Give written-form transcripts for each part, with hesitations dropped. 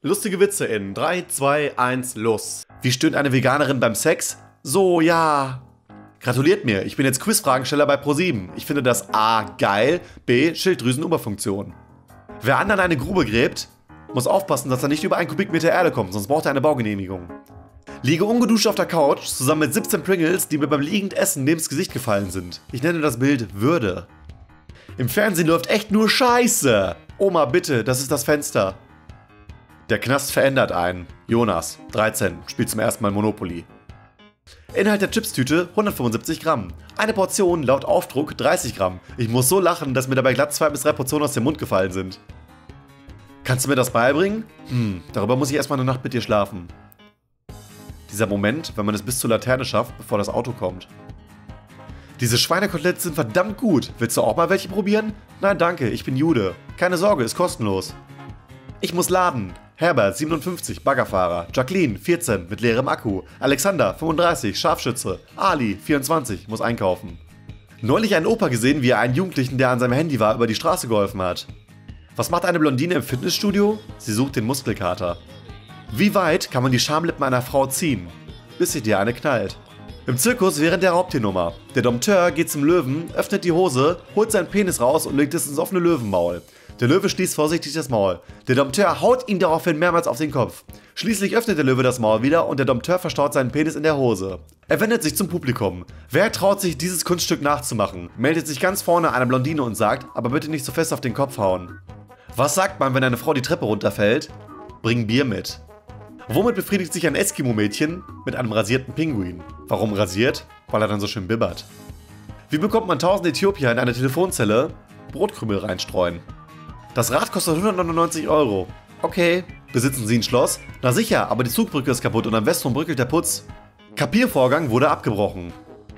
Lustige Witze in 3, 2, 1, los. Wie stöhnt eine Veganerin beim Sex? So, ja. Gratuliert mir, ich bin jetzt Quizfragensteller bei ProSieben. Ich finde das A. geil, B. Schilddrüsenüberfunktion. Wer anderen eine Grube gräbt, muss aufpassen, dass er nicht über 1 Kubikmeter Erde kommt, sonst braucht er eine Baugenehmigung. Liege ungeduscht auf der Couch, zusammen mit 17 Pringles, die mir beim Liegendessen neben das Gesicht gefallen sind. Ich nenne das Bild Würde. Im Fernsehen läuft echt nur Scheiße. Oma, bitte, das ist das Fenster. Der Knast verändert einen. Jonas, 13, spielt zum ersten Mal Monopoly. Inhalt der Chipstüte 175 Gramm. Eine Portion laut Aufdruck 30 Gramm. Ich muss so lachen, dass mir dabei glatt 2 bis 3 Portionen aus dem Mund gefallen sind. Kannst du mir das beibringen? Darüber muss ich erstmal eine Nacht mit dir schlafen. Dieser Moment, wenn man es bis zur Laterne schafft, bevor das Auto kommt. Diese Schweinekoteletts sind verdammt gut. Willst du auch mal welche probieren? Nein, danke, ich bin Jude. Keine Sorge, ist kostenlos. Ich muss laden. Herbert, 57, Baggerfahrer. Jacqueline, 14, mit leerem Akku. Alexander, 35, Scharfschütze. Ali, 24, muss einkaufen. Neulich einen Opa gesehen, wie er einen Jugendlichen, der an seinem Handy war, über die Straße geholfen hat. Was macht eine Blondine im Fitnessstudio? Sie sucht den Muskelkater. Wie weit kann man die Schamlippen einer Frau ziehen? Bis sie dir eine knallt. Im Zirkus während der Raubtiernummer. Der Dompteur geht zum Löwen, öffnet die Hose, holt seinen Penis raus und legt es ins offene Löwenmaul. Der Löwe schließt vorsichtig das Maul. Der Dompteur haut ihn daraufhin mehrmals auf den Kopf. Schließlich öffnet der Löwe das Maul wieder und der Dompteur verstaut seinen Penis in der Hose. Er wendet sich zum Publikum. Wer traut sich, dieses Kunststück nachzumachen? Meldet sich ganz vorne eine Blondine und sagt, aber bitte nicht so fest auf den Kopf hauen. Was sagt man, wenn eine Frau die Treppe runterfällt? Bring Bier mit. Womit befriedigt sich ein Eskimo-Mädchen? Mit einem rasierten Pinguin. Warum rasiert? Weil er dann so schön bibbert. Wie bekommt man 1000 Äthiopier in eine Telefonzelle? Brotkrümel reinstreuen. Das Rad kostet 199 €. Okay. Besitzen Sie ein Schloss? Na sicher, aber die Zugbrücke ist kaputt und am Westturm bröckelt der Putz. Kapiervorgang wurde abgebrochen.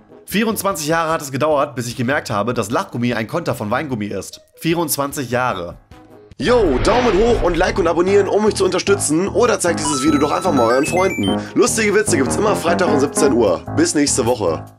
24 Jahre hat es gedauert, bis ich gemerkt habe, dass Lachgummi ein Konter von Weingummi ist. 24 Jahre. Yo, Daumen hoch und Like und abonnieren, um mich zu unterstützen. Oder zeigt dieses Video doch einfach mal euren Freunden. Lustige Witze gibt's immer Freitag um 17 Uhr. Bis nächste Woche.